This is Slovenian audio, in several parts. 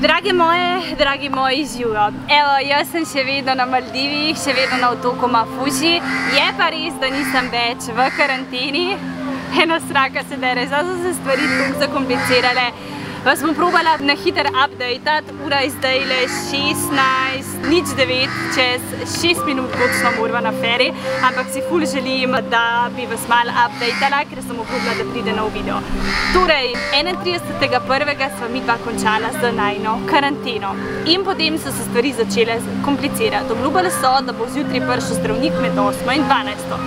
Drage moje, dragi moji živijo. Evo, jaz sem še vedno na Maldivih, še vedno na otoku Mafuši. Je pa res, da nisem več v karanteni. Ena sraka se dere, zdaj so se stvari tako zakomplicirale. Vas bom probala na hiter updateat, ura je zdaj le 16:09, čez 6 minut točno morava na feri, ampak si ful želim, da bi vas malo updateala, ker sem obljubila, da pride nov video. Torej, 31.1. sva midva končala z najino karanteno in potem so se stvari začele komplicirati. Obljubili so, da bo zjutraj prišel zdravnik med 8 in 12.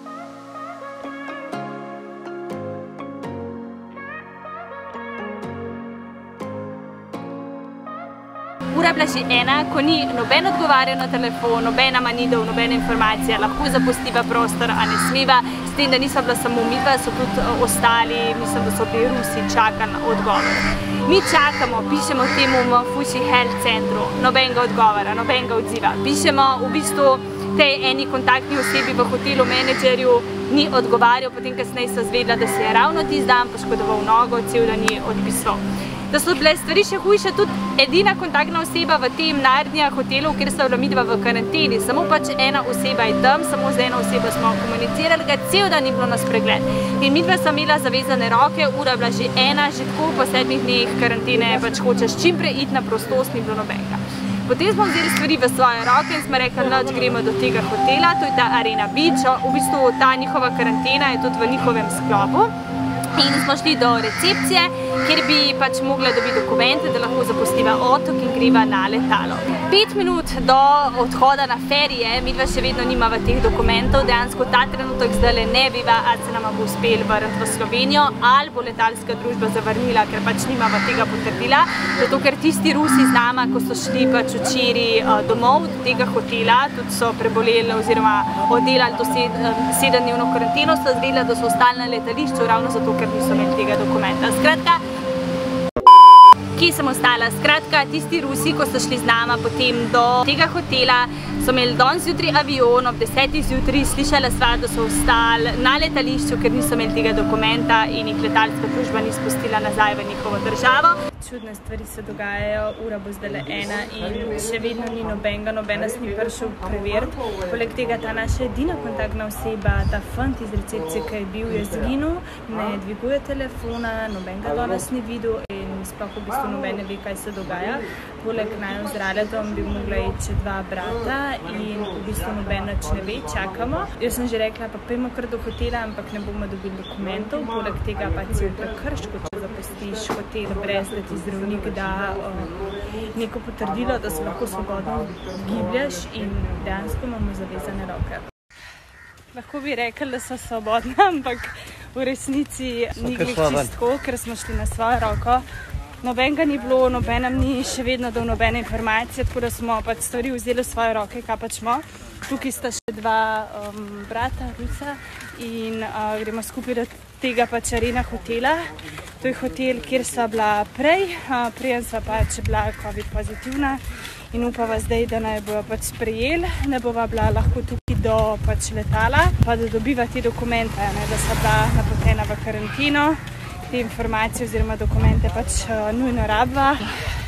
Ura je bila že ena, ko ni noben odgovarjal na telefon, nobena manidov, nobena informacija, lahko zapustiva prostor, a ne smeva. S tem, da nisva bila samo midva, so tudi ostali, mislim, da so bili Rusi, čakali na odgovor. Mi čakamo, pišemo temu Mafuši Health Centru, nobenega odgovora, nobenega odziva. Pišemo v bistvu tej eni kontaktni osebi v hotelu, menedžerju, ni odgovarjal, potem kasneje so zvedela, da se je ravno tisti dan poškodoval nogo, cel dan ni odpisal. Da so bile stvari še hujše, tudi edina kontaktna oseba v tem Narnia hotelu, kjer sta bila midva v karanteni. Samo pač ena oseba je tam, samo z eno osebo smo komunicirali, ga cel dan ni bilo nas pregled. In midva sta imela zavezane roke, ura je bila že ena, že tako po 7 dneh karantene, pač hočeš čim prej iti na prostost, ni bilo nobenega. Potem smo vzeli stvari v svoje roke in smo rekli, noč gremo do tega hotela, to je ta Arena Beach, v bistvu ta njihova karantena je tudi v njihovem sklopu. In smo šli do recepcije, kjer bi pač mogla dobiti dokumente, da lahko zapustiva otok in greva na letalo. 5 minut do odhoda na ferije, midva še vedno nimava teh dokumentov, dejansko ta trenutek zdajle ne viva, ali se nama bo uspel vrniti v Slovenijo, ali bo letalska družba zavrnila, ker pač nimava tega potrdila. Zato, ker tisti Rusi z nama, ko so šli pač včeraj domov do tega hotela, tudi so preboleli oziroma oddelali to 7-dnevno karanteno, so zvedela, da so ostali na letališču ravno zato, ker niso imeli tega dokumenta. Skratka, kje sem ostala? Skratka, tisti Rusi, ko so šli z nama potem do tega hotela, so imeli danes zjutraj avion, ob 10. zjutraj, slišala sva, da so ostali na letališču, ker niso imeli tega dokumenta in jih letalska družba ni spustila nazaj v njihovo državo. Čudne stvari se dogajajo, ura bo zdajle ena in še vedno ni nobenega, nobena se mi prišel preveriti. Poleg tega ta naša edina kontaktna oseba, ta fant iz recepcije, ki je bil, je zginil, ne dviguje telefona, nobenega danes ni videl in sploh v bistvu noben ne ve, kaj se dogaja. Poleg naju z Raletom bi mogla iti še 2 brata in v bistvu noben nič ne ve, čakamo. Jaz sem že rekla, pa pojmo kar do hotela, ampak ne bomo dobili dokumentov. Poleg tega pa si v prekršku, če zapustiš hotel brez, da ti zdravnik da neko potrdilo, da se lahko svobodno giblješ in dejansko imamo zavezane roke. Lahko bi rekli, da so svobodne, ampak v resnici ni glih čistko, ker smo šli na svojo roko. Nobenega ni bilo, nobenem ni še vedno dal nobene informacije, tako da smo pač stvari vzeli v svoje roke, kaj pač smo. Tukaj sta še 2 brata, Rusa, in gremo skupaj do tega pač Arena hotela. To je hotel, kjer sva bila prej, preden sva pač bila COVID pozitivna in upava zdaj, da naj bojo pač sprejeli, da bova bila lahko tukaj do pač letala, pa da dobiva te dokumente, da sva bila napotena v karanteno. Te informacije oziroma dokumente pač nujno rabva.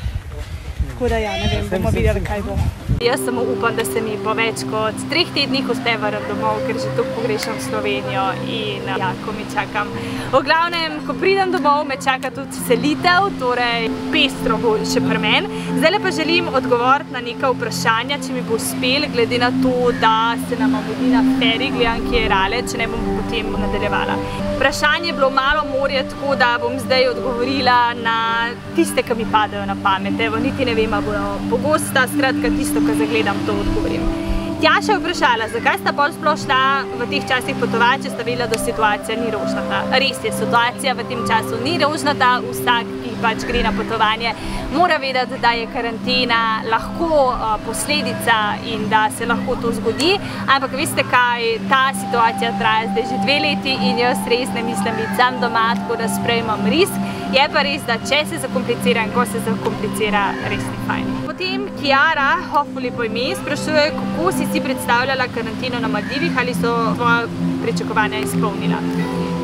Tako da ja, ne vem, bomo videli, kaj bo. Jaz samo upam, da se mi po več kot 3 tednih uspe vrniti domov, ker že tako pogrešam Slovenijo in ja, ko mi čakam. V glavnem, ko pridem domov, me čaka tudi selitev, torej pestro bo še pri meni. Zdajle pa želim odgovoriti na neka vprašanja, če mi bo uspel, glede na to, da se nama vodi na feri, gledam, kje je Rale, če ne bom potem nadaljevala. Vprašanje je bilo malo morje, tako da bom zdaj odgovorila na tiste, ki mi padajo na pamet. Evo, niti ne vem, a bojo pogosta, skratka tisto, ko zagledam, to odgovorim. Tjaša je vprašala, zakaj sta pol sploh šla v teh časih potovati, če sta vedela, da situacija ni rožnata. Res je, situacija v tem času ni rožnata, vsak, ki pač gre na potovanje, mora vedeti, da je karantena lahko posledica in da se lahko to zgodi, ampak veste kaj, ta situacija traja zdaj že 2 leti in jaz res ne mislim biti sam doma, tako da sprejemam risk. Je pa res, da če se zakomplicira in ko se zakomplicira, res ni fajn. Potem Kiara, hopefully po ime, sprašuje, kako si predstavljala karanteno na Maldivih, ali so tvoja pričakovanja izpolnila.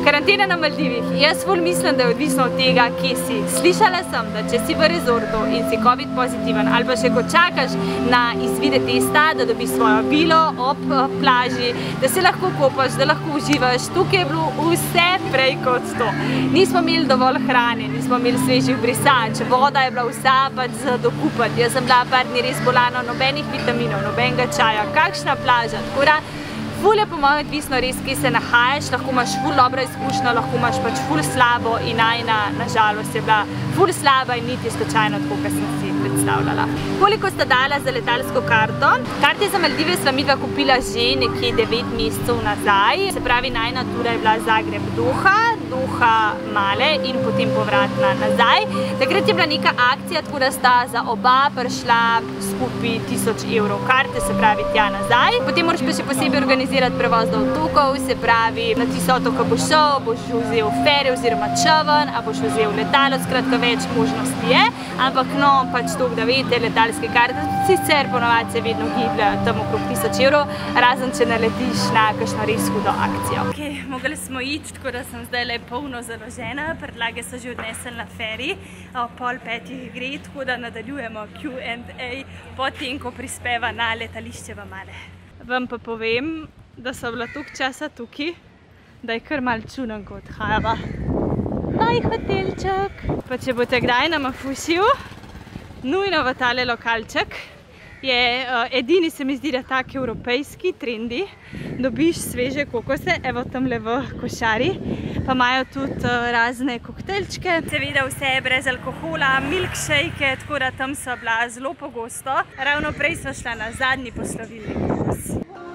Karantena na Maldivih. Jaz ful mislim, da je odvisno od tega, kje si. Slišala sem, da če si v rezortu in si COVID pozitiven ali pa še ko čakaš na izvide testa, da dobiš svojo vilo ob plaži, da se lahko kopaš, da lahko uživaš. Tukaj je bilo vse prej kot to. Nismo imeli dovolj hrane, nismo imeli svežih brisač, voda je bila vsa pač za dokupati. Jaz sem bila par dni res bolana, nobenih vitaminov, nobenega čaja, kakšna plaža. Tako da ful je po mojem odvisno res, kje se nahajaš, lahko imaš ful dobro izkušnjo, lahko imaš pač ful slabo in najina, nažalost, je bila ful slaba in niti slučajno tako, kot sem si predstavljala. Koliko sta dala za letalsko karto? Karte za Maldive sva midva kupila že nekje 9 mesecev nazaj. Se pravi, najina tura je bila Zagreb-Doha, Doha-Male in potem povratna nazaj. Takrat je bila neka akcija, tako da sta za oba prišla skupaj 1000 evrov karte, se pravi tja nazaj. Potem moraš pa še posebej organizirati prevoz do otokov, se pravi, na tisto otok, ko boš šel, boš vzel feri oziroma čoln, a boš vzel letalo, skratka več možnosti je, ampak no, pač to, da veste, letalske karte, sicer ponovadi se vedno gibljajo tam okrog 1000 evrov, razen če naletiš na kakšno res hudo akcijo. Ok, mogli smo iti, tako da sem zdaj le polno založena, predlage so že odnesli na feri, ob 4:30 gre, tako da nadaljujemo Q&A potem, ko prispeva na letališče v Male. Vam pa povem, da so bila toliko časa tukaj, da je kar malo čudno odhajava. Taj hotelček! Pa če boste kdaj na Mafušiju, nujno v tale lokalček, je edini, se mi zdi, da tak evropejski trendi, dobiš sveže kokose, evo tamle v košari, pa imajo tudi razne koktelčke. Seveda vse je brez alkohola, milkshake, tako da tam so bila zelo pogosto. Ravno prej sva šla na zadnji poslovilni kokos.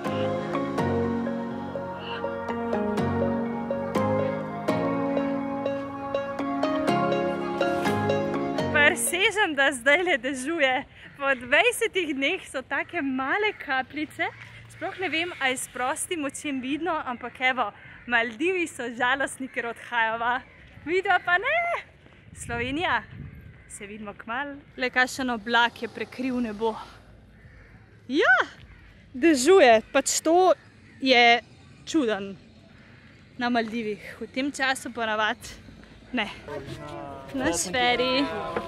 Presežem, da zdaj le dežuje. Po 20 dneh so take male kapljice. Sploh ne vem, a je s prostim očem vidno, ampak evo, Maldivi so žalostni, ker odhajava. Vidva pa ne! Slovenija, se vidimo kmalu. Le kakšen oblak je prekril nebo. Ja, dežuje, pač to je čuden na Maldivih. V tem času ponavadi ne. Naš feri.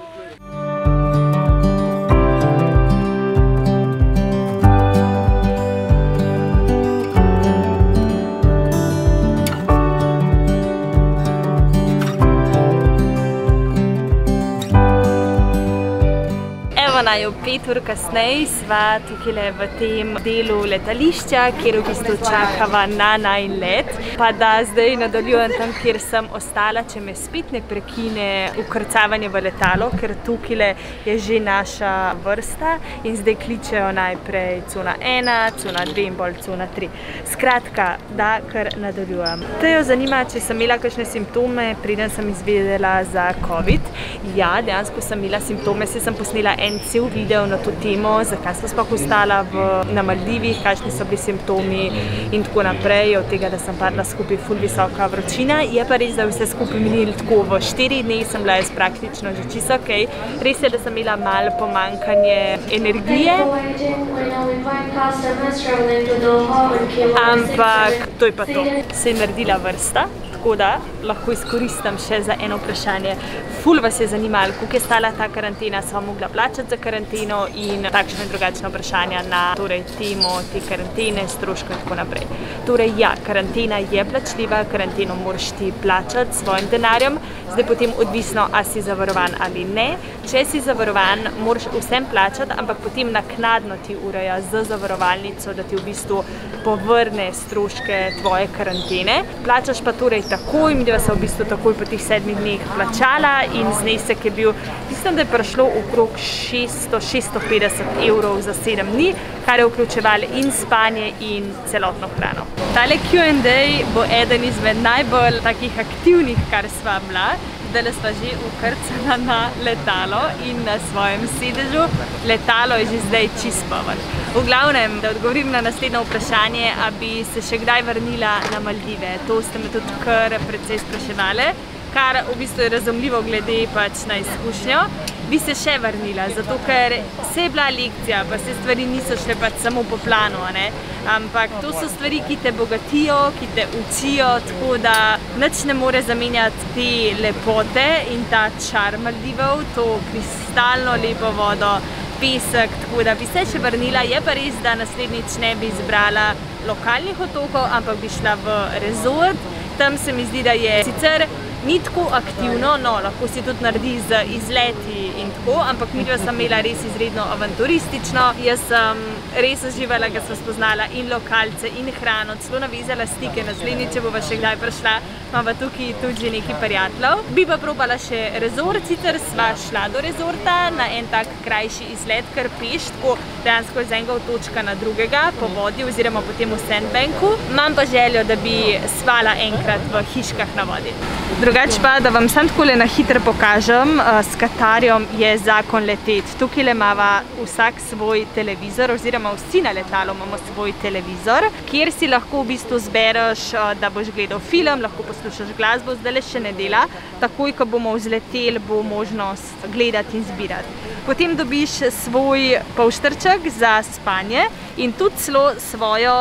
Naju 5 ur kasneje sva tukaj v tem delu letališča, kjer v bistvu čakava na najin let. Pa da zdaj nadaljujem tam, kjer sem ostala, če me spet ne prekine vkrcavanje v letalo, ker tukaj je že naša vrsta in zdaj kličejo najprej cona 1, cona 2 in bolj cona 3. Skratka, da kar nadaljujem. Te jo zanima, če sem imela kakšne simptome, preden sem izvedela za COVID. Ja, dejansko sem imela simptome, se sem posnela en cel video na to temo, zakaj sem sploh ostala na Maldivih, kakšni so bili simptomi in tako naprej, od tega, da sem padla skupaj ful visoka vročina. Je pa res, da vse skupaj minili tako v 4 dni, sem bila jaz praktično že čisto okej. Res je, da sem imela malo pomanjkanje energije, ampak to je pa to. Se je naredila vrsta, tako da lahko izkoristim še za eno vprašanje. Ful vas je zanimalo, koliko je stala ta karantena, sva mogla plačati za karanteno in takšno in drugačno vprašanje na temo te karantene, stroško in tako naprej. Torej ja, karantena je plačljiva, karanteno moraš ti plačati s svojim denarjem, zdaj potem odvisno, a si zavarovan ali ne. Če si zavarovan, moraš vsem plačati, ampak potem naknadno ti ureja z zavarovalnico, da ti v bistvu povrne stroške tvoje karantene. Plačaš pa torej takoj, midva se v bistvu takoj po teh 7 dneh plačala in znesek je bil, mislim, da je prišlo okrog 600–650 evrov za 7 dni, kar je vključevalo in spanje in celotno hrano. Tale Q&A bo eden izmed najbolj takih aktivnih, kar sva bila. Zdaj sva že vkrcana na letalo in na svojem sedežu. Letalo je že zdaj čist poln. V glavnem, da odgovorim na naslednje vprašanje, a bi se še kdaj vrnila na Maldive. To ste me tudi kar precej spraševali, kar v bistvu je razumljivo glede pač na izkušnjo. bi se še vrnila, zato ker se je bila lekcija, pa se stvari niso šle pač samo po planu, ne? Ampak to so stvari, ki te bogatijo, ki te učijo, tako da nič ne more zamenjati te lepote in ta čar Maldivov, to kristalno lepo vodo, pesek, tako da bi se še vrnila. Je pa res, da naslednjič ne bi izbrala lokalnih otokov, ampak bi šla v rezort. Tam se mi zdi, da je sicer ni tako aktivno, no, lahko si tudi naredi z izleti in tako, ampak midva sem imela res izredno avanturistično. Jaz sem res uživala, ker sem spoznala in lokalce in hrano, celo navezala stike. Naslednjič, če bova še kdaj prišla, imava tukaj tudi že nekaj prijateljev. Bi pa probala še rezort, sicer sva šla do rezorta na en tak krajši izlet, kar peš, tako dejansko iz enega otočka na drugega, po vodi oziroma potem v sandbanku. Imam pa željo, da bi spala enkrat v hiškah na vodi. Drugač pa, da vam sam takole na hitro pokažem, s Katarjem je zakon leteti. Tukaj imava vsak svoj televizor, oziroma vsi na letalu imamo svoj televizor, kjer si lahko v bistvu zbereš, da boš gledal film, lahko poslušaš glasbo, zdaj še ne dela. Takoj, ko bomo vzleteli, bo možnost gledati in zbirati. Potem dobiš svoj polštrček za spanje in tudi celo svojo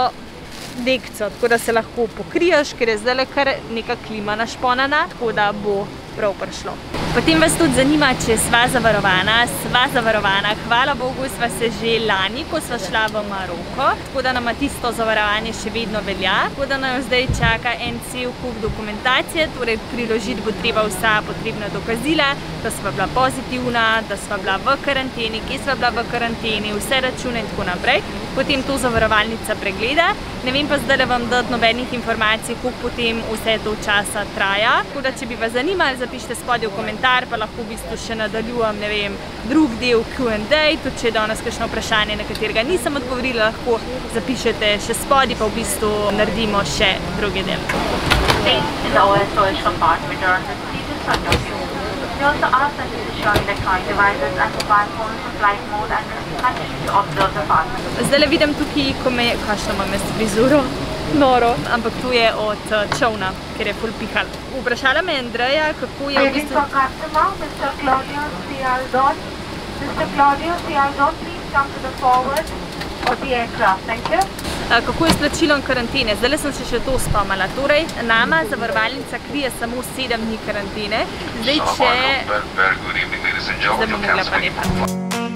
dekco, tako da se lahko pokriješ, ker je zdaj kar neka klima našponana, tako da bo prav prišlo. Potem vas tudi zanima, če sva zavarovana. Sva zavarovana, hvala Bogu, sva se že lani, ko sva šla v Maroko, tako da nama tisto zavarovanje še vedno velja, tako da nam zdaj čaka en cel kup dokumentacije, torej priložiti bo treba vsa potrebna dokazila, da sva bila pozitivna, da sva bila v karanteni, kje sva bila v karanteni, vse račune in tako naprej. Potem to zavarovalnica pregleda. Ne vem pa zdaj vam dati nobenih informacij, koliko potem vse to časa traja. Tako da, če bi vas zanimali, zapišite spodaj v komentar, pa lahko v bistvu še nadaljujem, ne vem, drug del Q&A, tudi če je danes kakšno vprašanje, na katerega nisem odgovorila, lahko zapišete še spodaj, pa v bistvu naredimo še drugi del. We also ask that you ensure electronic devices and mobile phones in flight mode and continue to observe the fast. Zdaj vidim tukaj, ko me je, kakšno imam jaz frizuro, noro, ampak tu je od čovna, ker je ful pihal. Vprašala me Andreja, kako je v bistvu... Mr. Claudio Cialdon. Mr. Claudio Cialdon, please come to the forward of the aircraft. Thank you. Kako je s plačilom karantene? Zdaj sem se še to spomnila. Torej, nama zavarovalnica krije samo 7 dni karantene. Zdaj, če... Zdaj bom mogla pa nehati.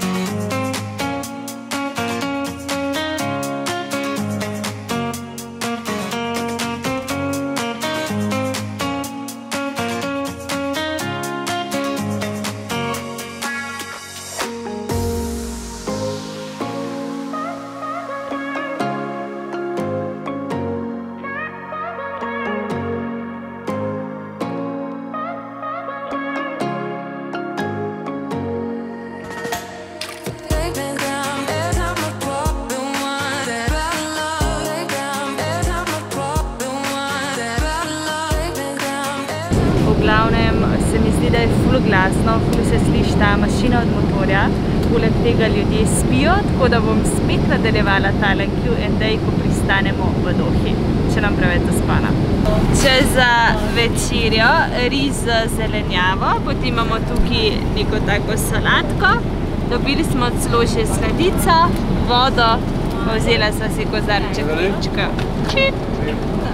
V glavnem se mi zdi, da je ful glasno, ful se sliši ta mašina od motorja, poleg tega ljudje spijo, tako da bom spet nadaljevala tale Q&A, ko pristanemo v Dohi, če nam preveč zaspana. Če za večerjo ris z zelenjavo, potem imamo tukaj neko tako salatko, dobili smo celo že sladico, vodo, vzela sem si kozarček vinčka.